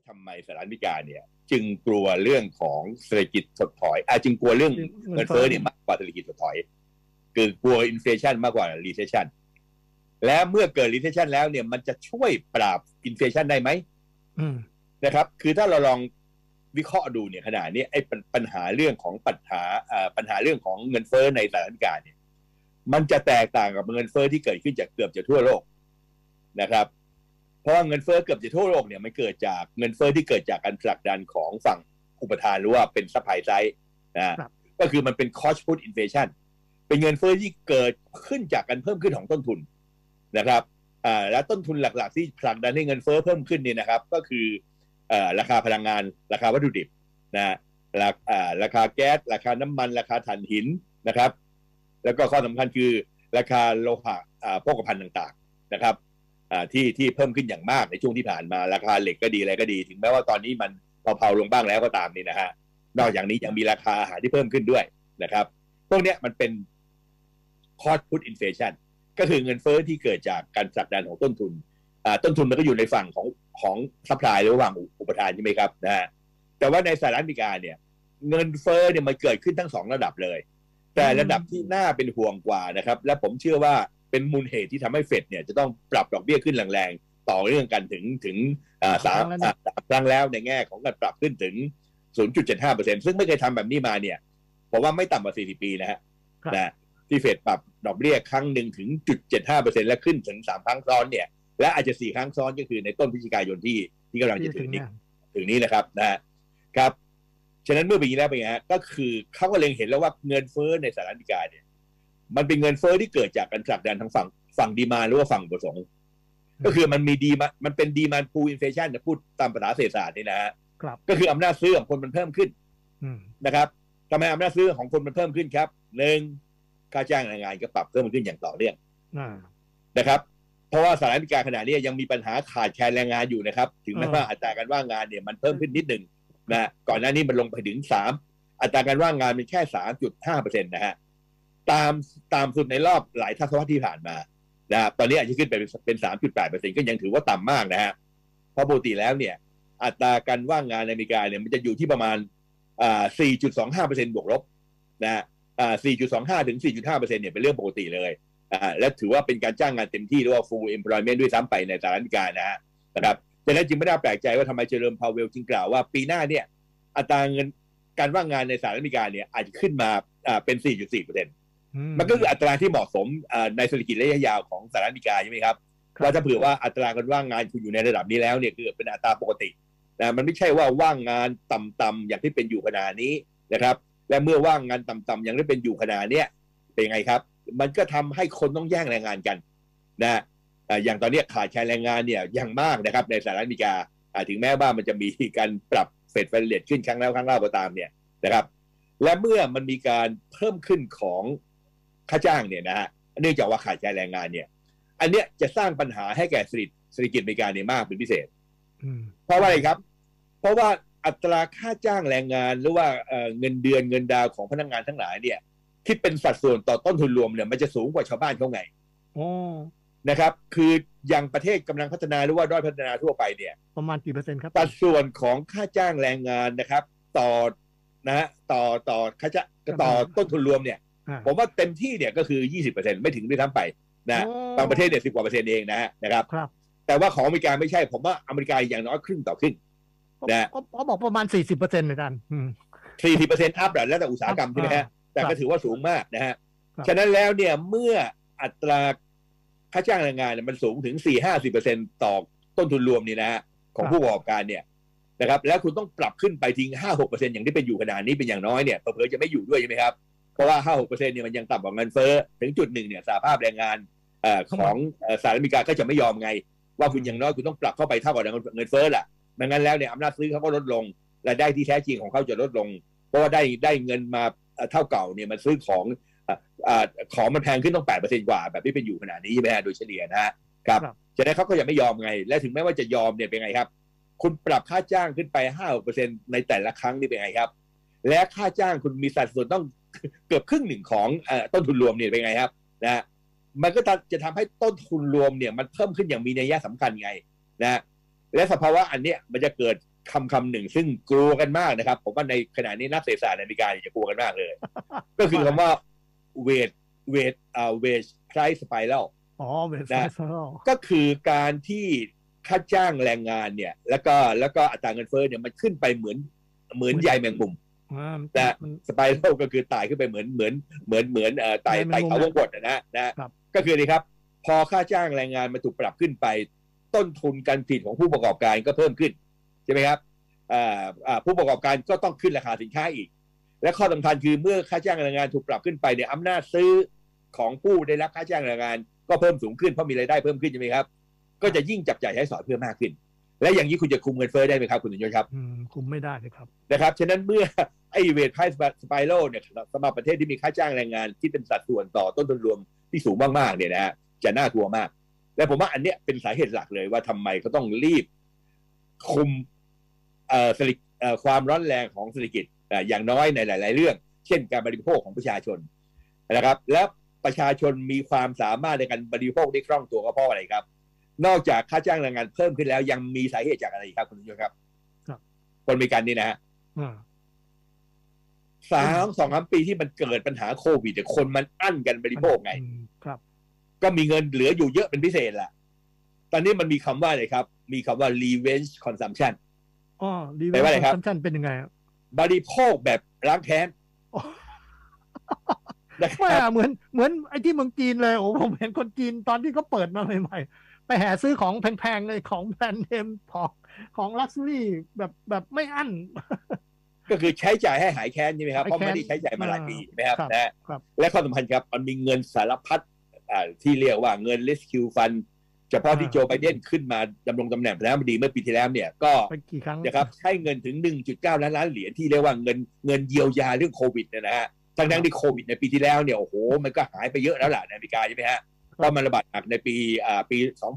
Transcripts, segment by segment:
ทำไมสหรัฐอเมริกาเนี่ยจึงกลัวเรื่องของเศรษฐกิจถดถอยจึงกลัวเรื่องเงินเฟ้อเนี่ยมากกว่าเศรษฐกิจถดถอยคือกลัวอินเฟลชันมากกว่ารีเซชชันและเมื่อเกิดรีเซชชันแล้วเนี่ยมันจะช่วยปราบอินเฟลชันได้ไหมนะครับคือถ้าเราลองวิเคราะห์ดูเนี่ยขณะนี้ไอ้ปัญหาเรื่องของปัญหาเรื่องของเงินเฟ้อในสหรัฐอเมริกาเนี่ยมันจะแตกต่างกับเงินเฟ้อที่เกิดขึ้นจากเกือบจะทั่วโลกนะครับเพราะว่าเงินเฟ้อเกือบจะทั่วโลกเนี่ยมันเกิดจากเงินเฟ้อที่เกิดจากการผลักดันของฝั่งอุปทานหรือว่าเป็นซัพพลายไซด์นะก็คือมันเป็น cost push inflation เป็นเงินเฟ้อที่เกิดขึ้นจากการเพิ่มขึ้นของต้นทุนนะครับและต้นทุนหลักๆที่ผลักดันให้เงินเฟ้อเพิ่มขึ้นเนี่ยนะครับก็คือราคาพลังงานราคาวัตถุดิบนะราคาแก๊สราคาน้ำมันราคาถ่านหินนะครับแล้วก็ข้อสำคัญคือราคาโลหะโภคภัณฑ์ต่างๆนะครับที่เพิ่มขึ้นอย่างมากในช่วงที่ผ่านมาราคาเหล็กก็ดีอะไรก็ดีถึงแม้ว่าตอนนี้มันเผาลงบ้างแล้วก็ตามนี่นะฮะนอกจากนี้ยังมีราคาอาหารที่เพิ่มขึ้นด้วยนะครับพวกนี้มันเป็น cost push inflation ก็คือเงินเฟ้อที่เกิดจากการผลักดันของต้นทุนมันก็อยู่ในฝั่งของซัพพลายหรือฝั่งอุปทานใช่ไหมครับนะฮะแต่ว่าในสหรัฐอเมริกาเนี่ยเงินเฟ้อเนี่ยมันเกิดขึ้นทั้ง2ระดับเลยแต่ระดับที่น่าเป็นห่วงกว่านะครับและผมเชื่อว่าเป็นมูลเหตุที่ทำให้เฟดเนี่ยจะต้องปรับดอกเบี้ยขึ้นแรงๆต่อเนื่องกันถึง3 ครั้งแล้วในแง่ของการปรับขึ้นถึง 0.75% ซึ่งไม่เคยทำแบบนี้มาเนี่ยผมว่าไม่ต่ำกว่า40 ปีนะฮะที่เฟดปรับดอกเบี้ยครั้งหนึ่งถึง 0.75% และขึ้นถึง3 ครั้งซ้อนเนี่ยและอาจจะ4 ครั้งซ้อนก็คือในต้นพฤศจิกายนที่กำลังจะถึงนี้นะครับนะครับฉะนั้นเมื่อปีที่แล้วเป็นไงฮะก็คือเขาก็เล็งเห็นแล้วว่าเงินเฟ้อในสหรัฐอเมริกาเนี่ยมันเป็นเงินเฟ้อที่เกิดจากการผลักดันทางฝั่งดีมานด์หรือว่าฝั่งประสงค์ก็คือมันเป็นดีมานด์พูลอินเฟลชันพูดตามภาษาเศรษฐศาสตร์นี่นะฮะก็คืออำนาจซื้อของคนมันเพิ่มขึ้นนะครับทำไมอำนาจซื้อของคนมันเพิ่มขึ้นครับ1ค่าจ้างแรงงานก็ปรับเพิ่มขึ้นอย่างต่อเนื่องนะครับเพราะว่าสหรัฐอเมริกาขณะนี้ยังมีปัญหาขาดแคลนแรงงานอยู่นะครับถึงแม้ว่าอัตราการว่างงานเนี่ยมันเพิ่มขึ้นนิดหนึ่งนะก่อนหน้านี้มันลงไปถึง3อัตราการว่างงานเป็นแค่ 3.5% นะฮะตามสุดในรอบหลายทศวรรษที่ผ่านมานะตอนนี้อาจจะขึ้นไปเป็น 3.8% ก็ยังถือว่าต่ำมากนะฮะเพราะปกติแล้วเนี่ยอัตราการว่างงานในอเมริกาเนี่ยมันจะอยู่ที่ประมาณ4.25% บวกลบนะฮะ4.25 ถึง 4.5% เนี่ยเป็นเรื่องปกติเลยและถือว่าเป็นการจ้างงานเต็มที่หรือว่า full employment ด้วยซ้ำไปในสหรัฐอเมริกานะครับดังนั้นจึงไม่ได้แปลกใจว่าทำไมเจอร์ม พาวเวลจึงกล่าวว่าปีหน้าเนี่ยอัตราเงินการว่างงานในสหรัฐอเมริกาเนี่ยอาจจะขึ้นมาเป็น 4.4% มันก็คืออัตราที่เหมาะสมในเศรษฐกิจระยะยาวของสหรัฐอเมริกาใช่ไหมครับว่าถ้าเผื่อว่าอัตราการว่างงานคุณอยู่ในระดับนี้แล้วเนี่ยคือเป็นอัตราปกตินะมันไม่ใช่ว่าว่างงานต่ำๆอย่างที่เป็นอยู่ขณะนี้นะครับและเมื่อว่างงานต่ำๆอย่างที่เป็นอยู่ขณะนี้เป็นไงครับมันก็ทำให้คนต้องแย่งแรงงานกันนะอย่างตอนนี้ขาดแคลนแรงงานเนี่ยอย่างมากนะครับในสหรัฐอเมริกาถึงแม้ว่ามันจะมีการปรับเฟดฟันเรทขึ้นครั้งแล้วก็ตามเนี่ยนะครับและเมื่อมันมีการเพิ่มขึ้นของค่าจ้างเนี่ยนะฮะเนื่องจากว่าขาดแคลนแรงงานเนี่ยอันเนี้ยจะสร้างปัญหาให้แก่เศรษฐกิจอเมริกาเนี่ยมากเป็นพิเศษเพราะว่าอะไรครับเพราะว่าอัตราค่าจ้างแรงงานหรือว่าเงินเดือนเงินดาวของพนักงานทั้งหลายเนี่ยคิดเป็นสัดส่วนต่อต้นทุนรวมเนี่ยมันจะสูงกว่าชาวบ้านเขาไงนะครับคืออย่างประเทศกำลังพัฒนาหรือว่าด้อยพัฒนาทั่วไปเนี่ยประมาณกี่เปอร์เซ็นต์ครับสัดส่วนของค่าจ้างแรงงานนะครับต่อค่าจ้างต่อต้นทุนรวมเนี่ยผมว่าเต็มที่เนี่ยก็คือ 20% ไม่ถึงด้วยซ้ำไปนะบางประเทศเนี่ย10 กว่าเปอร์เซ็นต์เองนะครับแต่ว่าของอเมริกาไม่ใช่ผมว่าอเมริกาอย่างน้อยครึ่งต่อครึ่งนะเขาบอกประมาณ 40% ในการ 40% อัพแล้วแต่อุตสาหกรรมใช่ไหมฮะแต่ก็ถือว่าสูงมากนะฮะฉะนั้นแล้วเนี่ยเมื่ออัตราค่าจ้างแรงงานมันสูงถึง 4-50% ต่อต้นทุนรวมนี่นะฮะของผู้ประกอบการเนี่ยนะครับแล้วคุณต้องปรับขึ้นไปทิ้ง 5-6% อย่างที่เป็นอยู่ขนาดนี้เป็นอย่างน้อยเนี่ยเผลอๆจะไม่อยู่ด้วยใช่ไหมครับเพราะว่า 5-6% เนี่ยมันยังต่ำกว่าเงินเฟ้อถึงจุดหนึ่งเนี่ยสหภาพแรงงานของสหรัฐอเมริกาก็จะไม่ยอมไงว่าคุณอย่างน้อยคุณต้องปรับเข้าไปเท่ากับเงินเฟ้อแหละไม่งั้นแล้วเนี่ยอำนาจซื้อเขาก็ลดลงรายได้ที่แท้จริงของเขาจะลดลงเพราะว่าได้เงินมาเท่าเก่าเนี่ยมันซื้อของมันแพงขึ้นต้อง 8% กว่าแบบที่เป็นอยู่ขนาดนี้ใช่ไหมฮะโดยเฉลี่ยนะครับฉะนั้นเขาก็ยังไม่ยอมไงและถึงแม้ว่าจะยอมเนี่ยเป็นไงครับคุณปรับค่าจ้างขึ้นไป 5-6% ในแต่ละครั้งนี่เป็นไงครับและค่าจ้างคุณมีสัดส่วนต้องเกือบครึ่งหนึ่งของต้นทุนรวมเนี่ยเป็นไงครับนะมันก็จะทำให้ต้นทุนรวมเนี่ยมันเพิ่มขึ้นอย่างมีนัยสำคัญไงนะและสภาวะอันเนี้ยมันจะเกิดคำหนึ่งซึ่งกลัวกันมากนะครับผมว่าในขณะนี้นักเศรษฐศาสตร์ในอเมริกาจะกลัวกันมากเลย ก็คือคำว่า wage price spiral อ๋อ wage นะ spiral ก็คือการที่ค่าจ้างแรงงานเนี่ยแล้วก็อัตราเงินเฟ้อเนี่ยมันขึ้นไปเหมือนใยแมงมุมนะสไปรัลก็คือไต่ขึ้นไปเหมือนไต่เขาวงกตนะก็คือนี่ครับพอค่าจ้างแรงงานมันถูกปรับขึ้นไปต้นทุนการผลิตของผู้ประกอบการก็เพิ่มขึ้นใช่ไหมครับผู้ประกอบการก็ต้องขึ้นราคาสินค้าอีกและข้อสำคัญคือเมื่อค่าจ้างแรงงานถูกปรับขึ้นไปเนี่ยอำนาจซื้อของผู้ได้รับค่าจ้างแรงงานก็เพิ่มสูงขึ้นเพราะมีรายได้เพิ่มขึ้นใช่ไหมครับก็จะยิ่งจับจ่ายใช้สอยเพิ่มมากขึ้นและอย่างนี้คุณจะคุมเงินเฟ้อได้ไหมครับคุณสุนทรครับคุมไม่ได้เลยครับนะครับฉะนั้นเมื่อไอ้เวทไพรส์สไปรัลเนี่ยสำหรับประเทศที่มีค่าจ้างแรงงานที่เป็นสัดส่วนต่อต้นทุนรวมที่สูงมากๆเนี่ยนะฮะจะน่ากลัวมากและผมว่าอันเนี้ยเป็นสาเหตุหลักเลยว่าทำไมเขาต้องรีบคุมความร้อนแรงของเศรษฐกิจอย่างน้อยในหลายๆเรื่องเช่นการบริโภคของประชาชนนะครับและประชาชนมีความสามารถในการบริโภคได้คล่องตัวก็เพราะอะไรครับนอกจากค่าจ้างแรงงานเพิ่มขึ้นแล้วยังมีสาเหตุจากอะไรครับคุณผู้ชมครับคนอเมริกันนี่นะฮะ2-3 ปีที่มันเกิดปัญหาโควิดแต่คนมันอั้นกันบริโภคไงครับก็มีเงินเหลืออยู่เยอะเป็นพิเศษแหละตอนนี้มันมีคำว่าอะไรครับมีคำว่า revenge consumption revenge consumption เป็นยังไงบริโภคแบบล้างแค้นไม่เหมือนไอ้ที่เมืองจีนเลยโอ้ผมเห็นคนจีนตอนที่เขาเปิดมาใหม่ๆไปแห่ซื้อของแพงๆเลยของแบรนด์เนมของลักซ์รี่แบบไม่อั้นก็คือใช้จ่ายให้หายแค้นใช่ไหมครับเพราะไม่ได้ใช้จ่ายมาหลายปีใช่ไหมครับนะและข้อสำคัญครับมันมีเงินสารพัดที่เรียกว่าเงิน rescue fund เฉพาะที่โจไบเดนขึ้นมาดำรงตำแหน่งประธานาธิบดีเมื่อปีที่แล้วเนี่ยก็นะครับใช้เงินถึง 1.9 ล้านเหรียญที่เรียกว่าเงินเยียวยาเรื่องโควิดนะฮะทั้งที่โควิดในปีที่แล้วเนี่ยโอ้โหมันก็หายไปเยอะแล้วล่ะในอเมริกาใช่ไหมฮะเพราะมันระบาดหนักในปี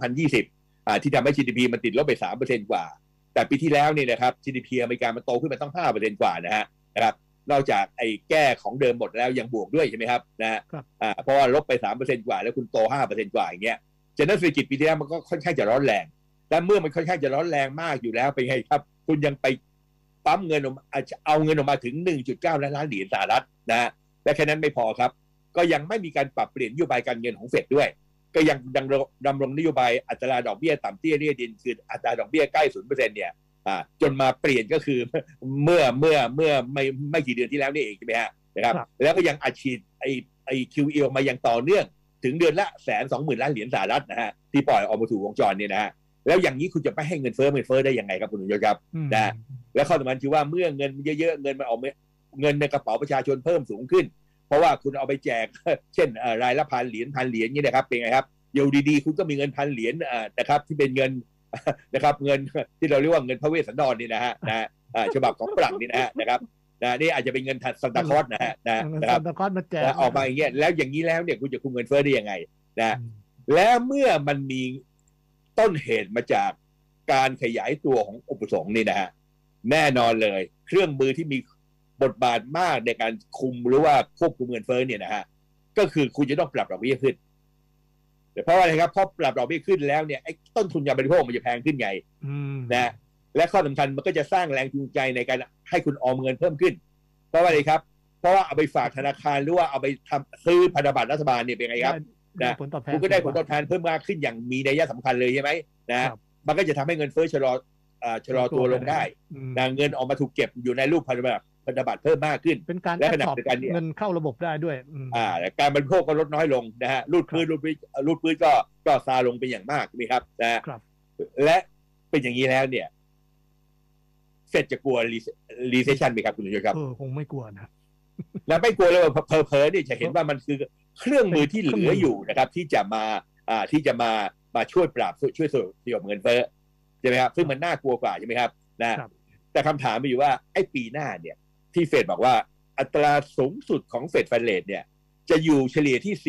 2020ที่ทำให้ GDP มันติดลบไป 3% กว่าแต่ปีที่แล้วเนี่ยนะครับ GDP อเมริกามันโตขึ้นมาต้อง 5% กว่านะครับนอกจากไอ้แก้ของเดิมหมดแล้วยังบวกด้วยใช่ไหมครับนะเพราะว่าลบไป 3% กว่าแล้วคุณโต 5% กว่าอย่างเงี้ยฉะนั้นเศรษฐกิจปีที่แล้วมันก็ค่อนข้างจะร้อนแรงแต่เมื่อมันค่อนข้างจะร้อนแรงมากอยู่แล้วเป็นไงครับคุณยังไปปั๊มเงินเอาเงินออกมาถึง 1.9 ล้านเหรียญสหรัฐนะและแค่นั้นไม่พอครับก็ยังไม่มีการปรับเปลี่ยนนโยบายการเงินของเฟดด้วยก็ยังดำรงนโยบายอัตราดอกเบี้ยต่ำเตี้ยเรียดินคืออัตราดอกเบี้ยใกล้ 0% เนี่ยจนมาเปลี่ยนก็คือเมื่อไม่กี่เดือนที่แล้วนี่เองใช่ไหมฮะนะครับแล้วก็ยังอัดฉีดไอ้ QE ออกมาอย่างต่อเนื่องถึงเดือนละ120,000 ล้านเหรียญสหรัฐนะฮะที่ปล่อยออกมาสู่วงจรเนี่ยนะฮะแล้วอย่างนี้คุณจะไม่ให้เงินเฟ้อได้ยังไงครับคุณผู้ชมครับนะและข้อสำคัญคือว่าเมื่อเงินเยอะๆเงินมันออกเงินในกระเป๋าประชาชนเพิ่มสูงขึ้นเพราะว่าคุณเอาไปแจกเช่นรายละ1,000 เหรียญนี่นะครับเป็นไงครับอยู่ดีๆคุณก็มีเงิน1,000 เหรียญนะครับที่เป็นเงินนะครับเงินที่เราเรียกว่าเงินพระเวสสันดรนี่นะฮะฉบับของฝรั่งนี่นะครับนี่อาจจะเป็นเงินซันตาคลอสนะครับซันตาคลอสมาแจกออกมาอย่างเงี้ยแล้วอย่างนี้แล้วเนี่ยคุณจะคุมเงินเฟ้อได้ยังไงนะแล้วเมื่อมันมีต้นเหตุมาจากการขยายตัวของอุปสงค์นี่นะฮะแน่นอนเลยเครื่องมือที่มีบทบาทมากในการคุมหรือว่าควบคุมเงินเฟ้อเนี่ยนะฮะก็คือคุณจะต้องปรับดอกเบี้ยขึ้นเพราะอะไรครับเพราะปรับดอกเบี้ยขึ้นแล้วเนี่ยไอ้ต้นทุนการบริโภคมันจะแพงขึ้นไงนะและข้อสำคัญมันก็จะสร้างแรงจูงใจในการให้คุณออมเงินเพิ่มขึ้นเพราะว่าอะไรครับเพราะว่าเอาไปฝากธนาคารหรือว่าเอาไปทำซื้อพันธบัตรรัฐบาลเนี่ยเป็นไงครับนะคุณก็ได้ผลตอบแทนเพิ่มมากขึ้นอย่างมีนัยสำคัญเลยใช่ไหมนะมันก็จะทำให้เงินเฟ้อชะลอตัวลงได้เงินออกมาถูกเก็บอยู่ในรูปพันธบัตรเพิ่มมากขึ้นเป็นการแอบสอบเงินเข้าระบบได้ด้วยการบริโภคก็ลดน้อยลงนะฮะรูดพื้นก็ซาลงเป็นอย่างมากนี่ครับนะและเป็นอย่างนี้แล้วเนี่ยเฟดจะกลัวrecession ไหมครับคุณผู้ชมครับคงไม่กลัวนะแล้วไม่กลัวเลยเพอเนี่ยจะเห็นว่ามันคือเครื่องมือที่เหลืออยู่นะครับที่จะมาช่วยปราบช่วยสยบเงินเฟ้อใช่ไหมครับซึ่งมันน่ากลัวกว่าใช่ไหมครับนะแต่คำถามมีอยู่ว่าไอ้ปีหน้าเนี่ยที่เฟดบอกว่าอัตราสูงสุดของเฟดฟันเรทเนี่ยจะอยู่เฉลี่ยที่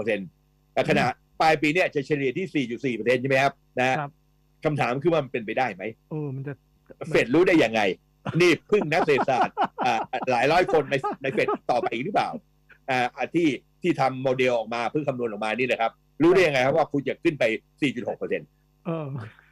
4.6% แต่ขณะปลายปีเนี่ยจะเฉลี่ยที่ 4.4% ใช่ไหมครับนะคำถามคือว่ามันเป็นไปได้ไหมมันจะเฟดรู้ได้ยังไงนี่พึ่งนักเศรษฐศาสตร์หลายร้อยคนในเฟดต่อไปอีกหรือเปล่าที่ทำโมเดลออกมาเพื่อคำนวณออกมานี่นะครับรู้ได้ยังไงครับว่าคุณจะขึ้นไป 4.6%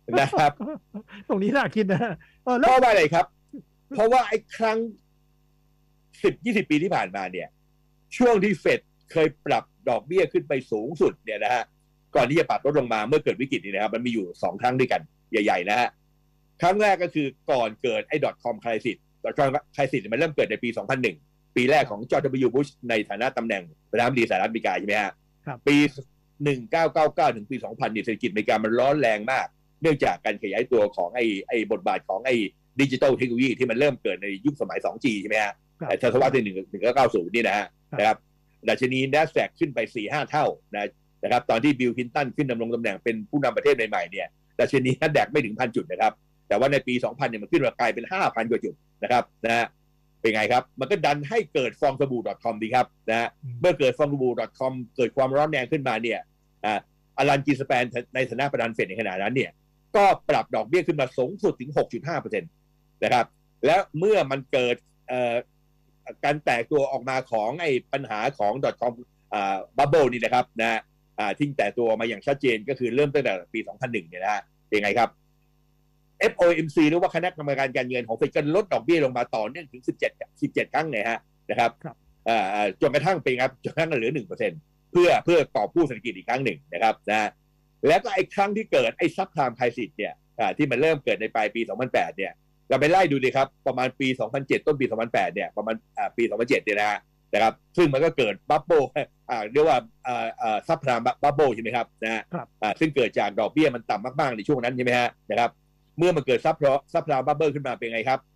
นะครับตรงนี้น่าคิดนะเพราะว่าอะไรครับ เพราะว่าไอ้ครั้ง10-20 ปีที่ผ่านมาเนี่ยช่วงที่เฟดเคยปรับดอกเบี้ยขึ้นไปสูงสุดเนี่ยนะฮะก่อนที่จะปรับลดลงมาเมื่อเกิดวิกฤตนี่นะครับมันมีอยู่2 ครั้งด้วยกันใหญ่ๆนะฮะครั้งแรกก็คือก่อนเกิดไอ้ .com crisis .com crisis มันเริ่มเกิดในปี 2001 ปีแรกของจอร์จ W. บุชในฐานะตำแหน่งประธานาธิบดีสหรัฐอเมริกาใช่ไหมฮะปี 1999 ถึงปี 2000เนี่ยเศรษฐกิจอเมริกามันร้อนแรงมากเนื่องจากการขยายตัวของไอ้บทบาทของไอ้ดิจิทัลเทคโนโลยีที่มันเริ่มเกิดในยุคสมัย 2G ใช่ไหมฮะศตวรรษที่1990นี่นะครับดัชนี NASDAQ ขึ้นไป 4-5 เท่านะครับตอนที่บิล คลินตันขึ้นดำรงตำแหน่งเป็นผู้นำประเทศใหม่ๆเนี่ยดัชนี NASDAQ ไม่ถึง 1,000 จุดนะครับแต่ว่าในปี 2000เนี่ยมันขึ้นมากลายเป็น 5,000 กว่าจุดนะครับเป็นไงครับมันก็ดันให้เกิดฟองสบู่ .com ดีครับเมื่อเกิดฟองสบู่ .com เกิดความร้อนแรงขึ้นมาเนี่ยอลัน กินสแปนในฐานะประธานเฟดในขณะนั้นเนี่ยก็ปรับดอกเบี้ยขึ้นมาสูงสุดถึง 6.5% นะครับแล้วเมื่อมันเกิดการแตกตัวออกมาของไอ้ปัญหาของ .com bubble นี่นะครับที่แตกตัวมาอย่างชัดเจนก็คือเริ่มตั้งแต่ปี 2001 เนี่ยนะฮะเป็นไงครับ FOMC หรือว่าคณะกรรมการการเงินของเฟดก็ลดดอกเบี้ยลงมาต่อเนื่องถึง17 ครั้งเนี่ยฮะนะครับจนกระทั่งเป็นครับจนกระทั่งเหลือ 1% เพื่อกอบกู้เศรษฐกิจอีกครั้งหนึ่งนะครับแล้วก็ไอ้ครั้งที่เกิดไอ้ซับไพรม์ไครซิสเนี่ยที่มันเริ่มเกิดในปลายปี 2008 เนี่ยเราไปไล่ดูดิครับประมาณปี 2007 ต้นปี 2008 เนี่ยประมาณปี 2007 เนี่ยนะครับซึ่งมันก็เกิดบับเบิ้ลเรียกว่าซับไพรม์บับเบิ้ลใช่ไหมครับซึ่งเกิดจากดอกเบี้ยมันต่ำมากๆในช่วงนั้นใช่ไหมฮะนะครับเมื่อมันเกิดซับไพรม์บับเบิ้ลขึ้นมาเป็นไงครับ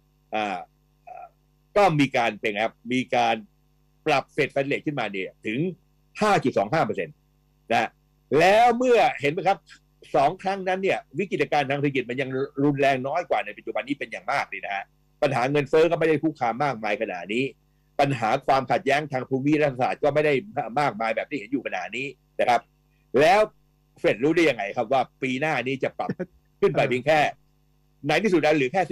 ก็มีการเป็นครับมีการปรับเฟดฟันเรทขึ้นมาเนี่ยถึง 5.25% แล้วเมื่อเห็นไหมครับ2 ครั้งนั้นเนี่ยวิกฤตการณ์ทางเศรษฐกิจมันยังรุนแรงน้อยกว่าในปัจจุบันนี้เป็นอย่างมากเลยนะฮะปัญหาเงินเฟ้อก็ไม่ได้คุกคามมากมายขนาดนี้ปัญหาความขัดแย้งทางภูมิรัฐศาสตร์ก็ไม่ได้มากมายแบบที่เห็นอยู่ขณะนี้นะครับแล้วเฟดรู้ได้ยังไงครับว่าปีหน้านี้จะปรับขึ้นไปเพียงแค่ในที่สุดแล้วเหลือแค่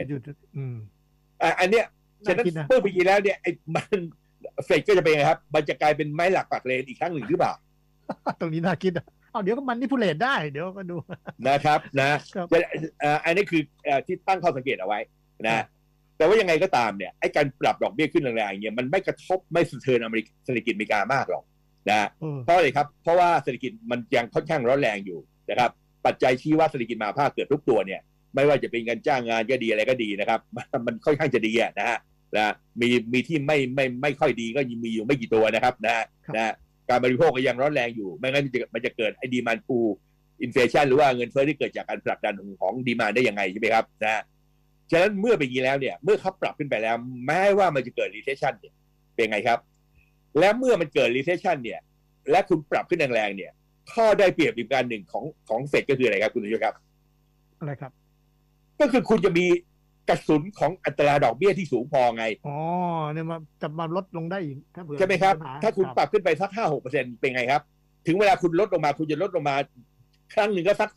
4.6% อันเนี้ยฉะนั้นเมื่อปีแล้วเนี่ยไอ้มันเฟดก็จะเป็นไงครับมันจะกลายเป็นไม้หลักปักเลนอีกครั้งหนึ่งหรือเปล่าตรงนี้น่าคิดเดี๋ยวก็มันนิพูเลตได้เดี๋ยวก็ดูนะครับอันนี้คือที่ตั้งข้อสังเกตเอาไว้นะแต่ว่ายังไงก็ตามเนี่ยไอ้การปรับดอกเบี้ยขึ้นแรงๆเนี่ยมันไม่กระทบไม่สะเทือนเศรษฐกิจอเมริกามากหรอกเพราะอะไรครับเพราะว่าเศรษฐกิจมันยังค่อนข้างร้อนแรงอยู่นะครับปัจจัยชี้ว่าเศรษฐกิจมหาภาคเกิดทุกตัวเนี่ยไม่ว่าจะเป็นการจ้างงานก็ดีอะไรก็ดีนะครับมันค่อนข้างจะดีนะมีที่ไม่ค่อยดีก็มีอยู่ไม่กี่ตัวนะครับการบริโภคก็ยังร้อนแรงอยู่ไม่งั้นมันจะเกิดไอ้ดีมานด์พูลอินเฟลชันหรือว่าเงินเฟ้อที่เกิดจากการผลักดันของดีมานด์ได้ยังไงใช่ไหมครับฉะนั้นเมื่อเป็นอย่างนี้แล้วเนี่ยเมื่อเขาปรับขึ้นไปแล้วแม้ว่ามันจะเกิด recession เนี่ยเป็นไงครับและเมื่อมันเกิด recession เนี่ยและคุณปรับขึ้นแรงๆเนี่ยข้อได้เปรียบอีกการหนึ่งของเฟดก็คืออะไรครับคุณผู้ชมครับอะไรครับก็คือคุณจะมีกระสุนของอัตราดอกเบี้ยที่สูงพอไงเนี่ยมาลดลงได้อีกใช่ไหมครับถ้าคุณปรับขึ้นไปสัก 5-6% เป็นไงครับถึงเวลาคุณลดลงมาคุณจะลดลงมาครั้งหนึ่งก็สัก